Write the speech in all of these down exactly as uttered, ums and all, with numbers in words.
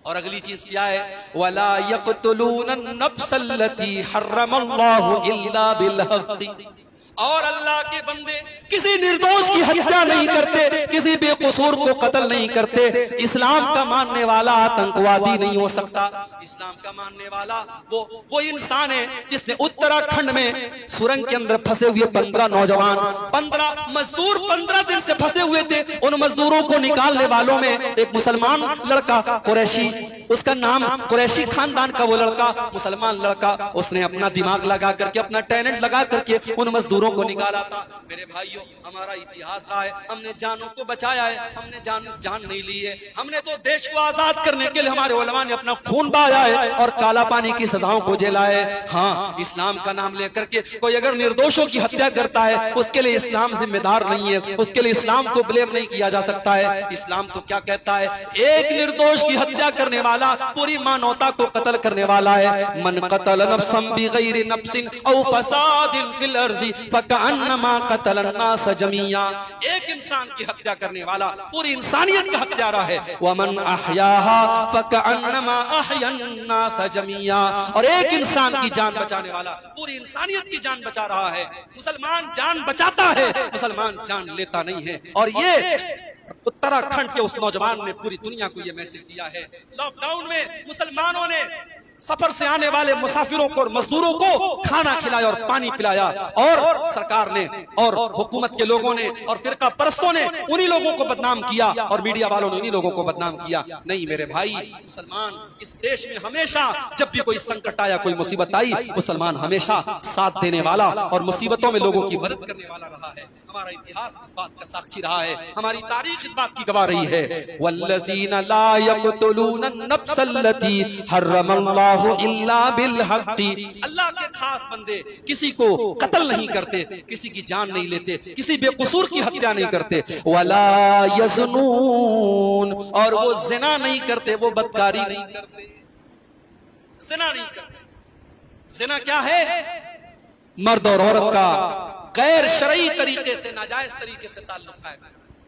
और अगली चीज क्या है, वला यक़्तुलून नफ्सल्लती हर्रमल्लाहु इल्ला बिलहक़, और अल्लाह के बंदे किसी निर्दोष की हत्या नहीं करते, किसी बेकसूर को कत्ल नहीं करते। इस्लाम का मानने वाला आतंकवादी नहीं हो सकता। इस्लाम का मानने वाला वो वो इंसान है जिसने उत्तराखंड में सुरंग के अंदर फंसे हुए पंद्रह नौजवान, पंद्रह मजदूर पंद्रह दिन से फंसे हुए थे, उन मजदूरों को निकालने वालों में एक मुसलमान लड़का कुरैशी, उसका नाम कुरैशी खानदान का वो लड़का, मुसलमान लड़का, उसने अपना दिमाग लगा करके, अपना टैलेंट लगा करके उन मजदूरों को निकाला था। मेरे भाइयों, हमारा इतिहास रहा है, हमने जानों को बचाया है, हमने जान जान नहीं ली है। हमने तो देश को आजाद करने के लिए हमारे उलमा ने अपना खून बहाया है और काला पानी की सजाओं को झेला है। हाँ, इस्लाम का नाम लेकर के कोई अगर निर्दोषों की हत्या करता है, उसके लिए इस्लाम जिम्मेदार नहीं है, उसके लिए इस्लाम को ब्लेम नहीं किया जा सकता है। इस्लाम तो क्या कहता है, एक निर्दोष की हत्या करने वाला पूरी मानवता को कत्ल करने वाला है। मन कतल नफ्सन बिगैरि नफ्सिन औ फसादिन फिल अर्ज़ि फकअन्नमा कतलन नास जमीया, एक इंसान की हत्या करने वाला पूरी इंसानियत का हत्यारा है। वमन अहयाहा फकअन्नमा अहयन नास जमीया, और एक इंसान की जान बचाने वाला पूरी इंसानियत की जान बचा रहा है। मुसलमान जान बचाता है, मुसलमान जान लेता नहीं है। और ये उत्तराखंड के उस नौजवान ने पूरी दुनिया को ये मैसेज दिया है। लॉकडाउन में मुसलमानों ने सफर से आने वाले मुसाफिरों को और मजदूरों को खाना खिलाया और पानी पिलाया, और सरकार ने और हुकूमत के लोगों ने और फिरका परस्तों ने उन्हीं लोगों को बदनाम किया और मीडिया वालों ने उन्हीं लोगों को बदनाम किया। नहीं मेरे भाई, मुसलमान इस देश में हमेशा जब भी कोई संकट आया, कोई मुसीबत आई, मुसलमान हमेशा साथ देने वाला और मुसीबतों में लोगों की मदद करने वाला रहा है। हमारा इतिहास इस बात का साक्षी रहा है, हमारी तारीख इस बात की गवाह रही है। वल्लज़ीना ला यक़्तुलून नफ्सल्लती हर्रमल्लाहु इल्ला बिलहक़, अल्लाह के खास बंदे किसी को कत्ल नहीं करते, किसी की जान नहीं लेते, किसी बेकसूर की हत्या नहीं करते। वला यज़नून, और वो ज़िना नहीं करते, वो बदकारी नहीं करते, ज़िना नहीं करते। ज़िना क्या है? मर्द और औरत का गैर शरई तरीके से, नाजायज तरीके से ताल्लुक है।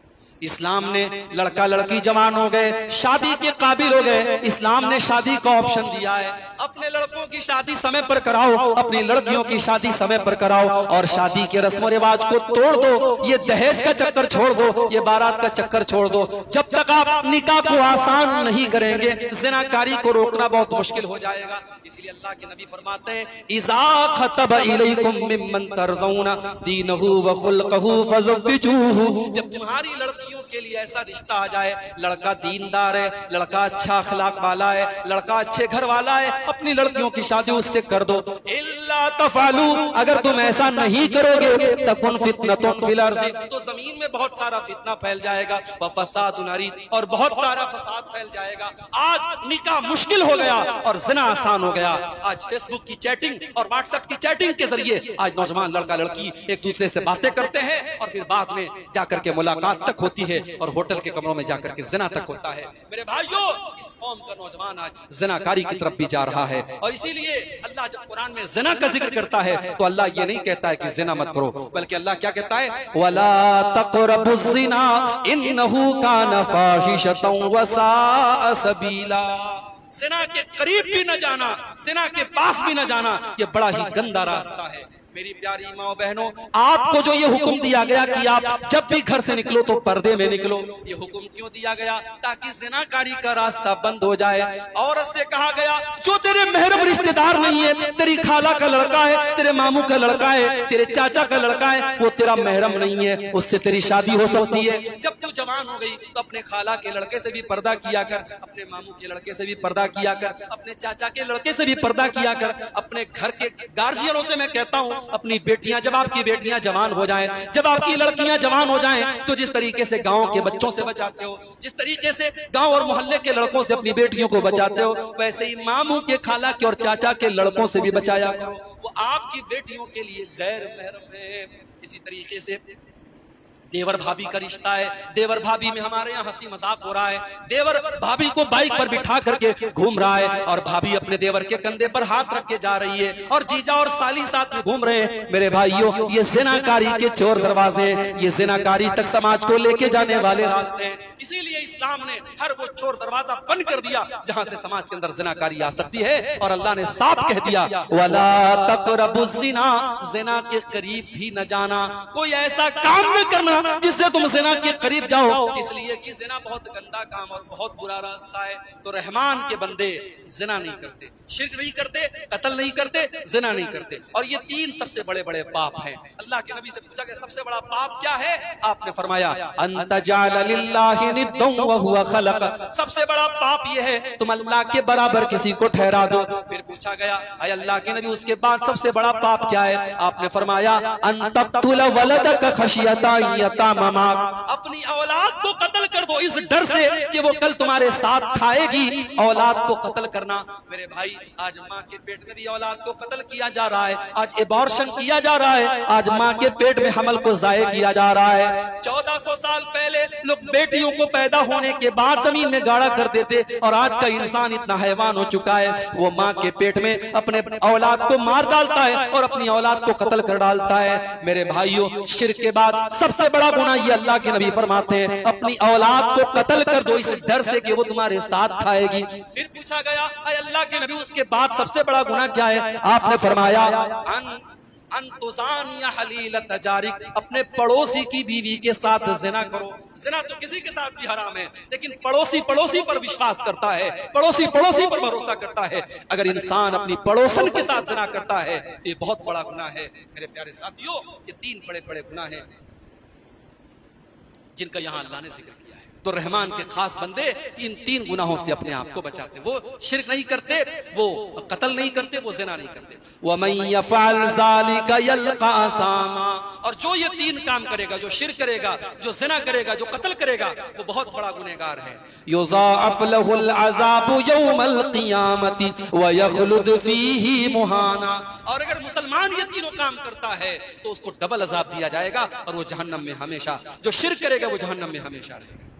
इस्लाम ने लड़का लड़की जवान हो गए, शादी के काबिल हो गए, इस्लाम ने शादी का ऑप्शन दिया है। अपने लड़कों की शादी समय पर कराओ, अपनी लड़कियों की शादी समय पर कराओ, और शादी के रस्म रिवाज को तोड़ दो। ये दहेज का चक्कर छोड़ दो, ये बारात का चक्कर छोड़ दो। जब तक आप निकाह को आसान नहीं करेंगे, ज़िनाकारी को रोकना बहुत मुश्किल हो जाएगा। इसलिए अल्लाह के नबी फरमाते हैं, इज़ा खतब इलैकुम मिम्मन तरज़ौना दीनहु व खुल्क़हु फज़व्विजूहु, जब तुम्हारी लड़की के लिए ऐसा रिश्ता आ जाए, लड़का दीनदार है, लड़का अच्छा अखलाक वाला है, लड़का अच्छे घर वाला है, अपनी लड़कियों की शादी उससे कर दो। इल्ला तफअलू, अगर तुम ऐसा नहीं करोगे, तकुन फितनतुन फिल अर्ज़ि, तो जमीन में बहुत सारा फितना फैल जाएगा, व फसादुन अरीज़, और बहुत सारा फसाद फैल जाएगा। आज निकाह मुश्किल हो गया और ज़िना आसान हो गया। आज फेसबुक की चैटिंग और व्हाट्सएप की चैटिंग के जरिए आज नौजवान लड़का लड़की एक दूसरे से बातें करते हैं और फिर बाद में जाकर के मुलाकात तक होती है और होटल के कमरों में जाकर के ज़िना तक होता है। मेरे भाइयों, इस कौम का नौजवान आज ज़िनाकारी की तरफ भी जा रहा है। और इसीलिए अल्लाह जब कुरान में ज़िना का जिक्र करता है तो अल्लाह ये नहीं कहता है कि ज़िना मत करो, बल्कि अल्लाह क्या कहता है, वला तक़रबुज़्ज़िना इन्नहु कान फ़ाहिशतन व साअ सबीला, ज़िना के करीब भी न जाना, ज़िना के पास भी न जाना, ये बड़ा ही गंदा रास्ता है। मेरी प्यारी माँ बहनों, आपको जो ये हुक्म दिया गया कि आप जब भी घर से निकलो तो पर्दे में निकलो, ये हुक्म क्यों दिया गया? ताकि ज़िनाकारी का रास्ता बंद हो जाए। औरत से कहा गया जो तेरे महरम रिश्तेदार नहीं है, तेरी खाला का लड़का है, तेरे मामू का लड़का है, तेरे चाचा का लड़का है, वो तेरा महरम नहीं है, उससे तेरी शादी हो सकती है। जब तू जवान हो गई तो अपने खाला के लड़के से भी पर्दा किया कर, अपने मामू के लड़के से भी पर्दा किया कर, अपने चाचा के लड़के से भी पर्दा किया कर। अपने घर के गार्जियनों से मैं कहता हूँ, अपनी बेटियां, जब आपकी बेटियां जवान हो जाएं, जब आपकी लड़कियां जवान हो जाएं, तो जिस तरीके से गांव के बच्चों से बचाते हो, जिस तरीके से गांव और मोहल्ले के लड़कों से अपनी बेटियों को बचाते हो, वैसे ही मामू के, खाला के और चाचा के लड़कों से भी बचाया करो। वो आपकी बेटियों के लिए गैर महरम है। इसी तरीके से देवर भाभी का रिश्ता है, देवर भाभी में हमारे यहाँ हंसी मजाक हो रहा है। देवर भाभी को बाइक पर बिठा करके घूम रहा है और भाभी अपने देवर के कंधे पर हाथ रख के जा रही है और जीजा और साली साथ में घूम रहे हैं। मेरे भाइयों, ये ज़िनाकारी के चोर दरवाजे, ये ज़िनाकारी तक समाज को लेके जाने वाले रास्ते हैं। इसीलिए इस्लाम ने हर वो चोर दरवाजा बंद कर दिया जहां से समाज के अंदर ज़िनाकारी आ सकती है। और अल्लाह ने साफ कह दिया, वला तक़रबुज़्ज़िना, ज़िना के करीब भी न जाना, कोई ऐसा काम न करना जिससे तुम ज़िना के करीब जाओ, इसलिए कि ज़िना बहुत गंदा काम और बहुत बुरा रास्ता है। तो रहमान के बंदे ज़िना नहीं करते, शिर्क नहीं करते, कत्ल नहीं करते, ज़िना नहीं करते। और ये तीन सबसे बड़े बड़े पाप हैं। अल्लाह के नबी से पूछा कि सबसे बड़ा पाप क्या है? आपने फरमाया, अंतजाल लिल्लाहि निद्दन व हुवा खलक, सबसे बड़ा पाप ये है तुम अल्लाह के बराबर किसी को ठहरा दो। फिर पूछा गया, अय अल्लाह के नबी उसके बाद सबसे बड़ा पाप क्या है? आपने फरमाया, अन तक़तुल वलदक खशियता यतामा, अपनी औलाद को कत्ल कर दो इस डर से कि वो कल तुम्हारे साथ खाएगी। औलाद को कत्ल करना, मेरे भाई, आज माँ के पेट में भी औलाद को कत्ल किया जा रहा है, आज एबॉर्शन किया जा रहा है, आज माँ के पेट में हमल को जाये किया जा रहा है। चौदह सौ साल पहले लोग बेटियों को पैदा होने के बाद जमीन में गाड़ा करते थे, और आज का इंसान इतना हैवान हो चुका है, वो माँ के पेट में अपने औलाद को मार डालता है और अपनी औलाद को कत्ल कर डालता है। मेरे भाइयों, शिर्क के बाद सबसे बड़ा गुनाह ये अल्लाह के नबी फरमाते हैं, अपनी औलाद को कत्ल कर दो इस डर से कि वो तुम्हारे साथ खाएगी। फिर पूछा गया, अय अल्लाह के नबी उसके बाद सबसे बड़ा गुनाह क्या है? आपने फरमाया, अन अंतुजानिया हलीलत जारिक, अपने पड़ोसी की बीवी के साथ ज़िना करो। ज़िना तो किसी के साथ भी हराम है, लेकिन पड़ोसी पड़ोसी पर विश्वास करता है, पड़ोसी पड़ोसी पर भरोसा करता है। अगर इंसान अपनी पड़ोसन के साथ ज़िना करता है तो ये बहुत बड़ा गुनाह है। मेरे प्यारे साथियों, ये तीन बड़े बड़े गुनाह हैं जिनका यहाँ अल्लाह ने जिक्र किया है। तो रहमान के खास बंदे इन तीन गुनाहों से अपने आप को बचाते। वो शिर्क नहीं करते, वो कत्ल नहीं करते, वो ज़िना नहीं करते। वमन यफ़अल ज़ालिका यल्क़ा असामा, और जो ये तीन काम करेगा, जो शिर्क करेगा, जो ज़िना करेगा, जो कत्ल करेगा, वो बहुत बड़ा गुनहगार है। युज़ाअफ़ लहुल अज़ाबु यौमल क़ियामति व यख़लुद फ़ीही मुहाना, और अगर मुसलमान ये तीनों काम करता है तो उसको डबल अज़ाब दिया जाएगा और वो जहन्नम में हमेशा, जो शिर्क करेगा वो जहन्नम में हमेशा रहेगा।